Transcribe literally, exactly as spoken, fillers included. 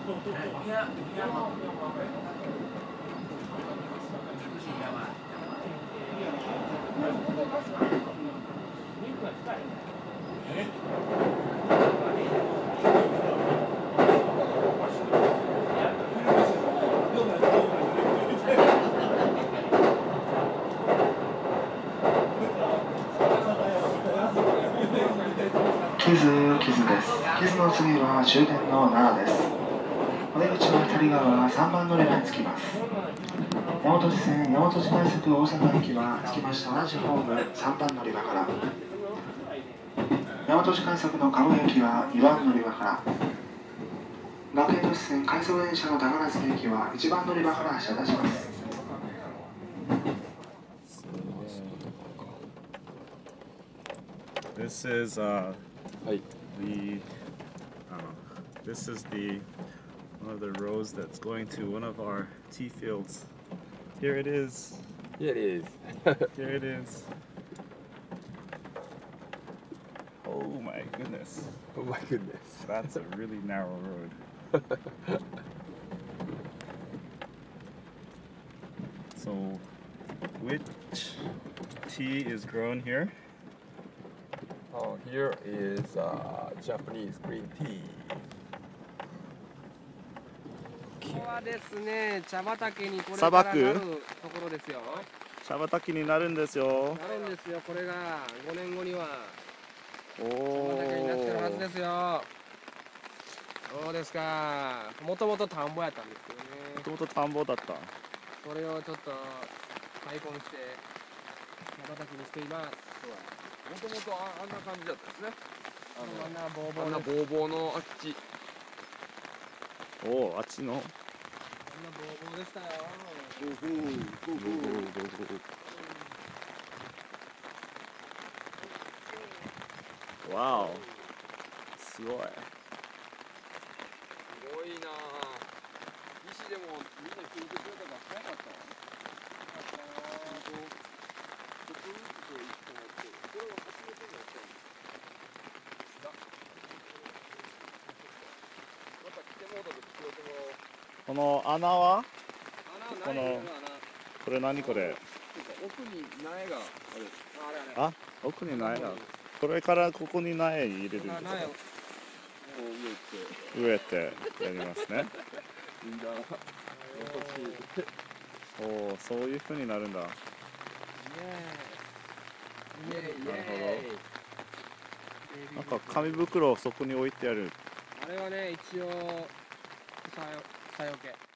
傷、傷です。傷の次は終点のななです。お出口は左側さんばん乗り場に着きます。大和路線大和路快速大阪駅は着きました同じホームさんばん乗り場から。大和路快速の鴨駅はにばん乗り場から。学園都市線快速電車の高梨駅はいちばん乗り場から発車いたします。 This is uh, the uh, this is the one of the roads that's going to one of our tea fields. Here it is. Here it is. Here it is. Oh my goodness. Oh my goodness. That's a really narrow road. So, which tea is grown here? Oh, here is uh, Japanese green tea. ここはですね、茶畑にこれからなるところですよ。 茶畑になるんですよ。 なるんですよ。これがごねんごにはおお。 茶畑になってるはずですよ。そうですか。もともと田んぼやったんですけどね。 もともと田んぼだった。 それをちょっと開墾して茶畑にしています。 もともとあんな感じだったんですね。 あんなボーボあんなーです。 ボーボーのあっち。 おお、あっちの。 あんなボーボーでしたよ。 ボーボー、ボーボー、ボーボー。 わお。すごい。 すごいなあ。西でもみんな聞いてくれたから早かったわ。早かったなあ。ちょっとずつこう行ってもらって、これは初めてになったんです。また来てもらった時聞いてもらおう。 この穴は？ 穴ないよ、穴。 これ何これ？ 奥に苗がある。 あ、あ、奥に苗が。これからここに苗入れるんですか？植えてやりますね。 いいな。 おお、そういう風になるんだ。なるほど。なんか紙袋をそこに置いてある。 あれはね、一応さよ、さよけ。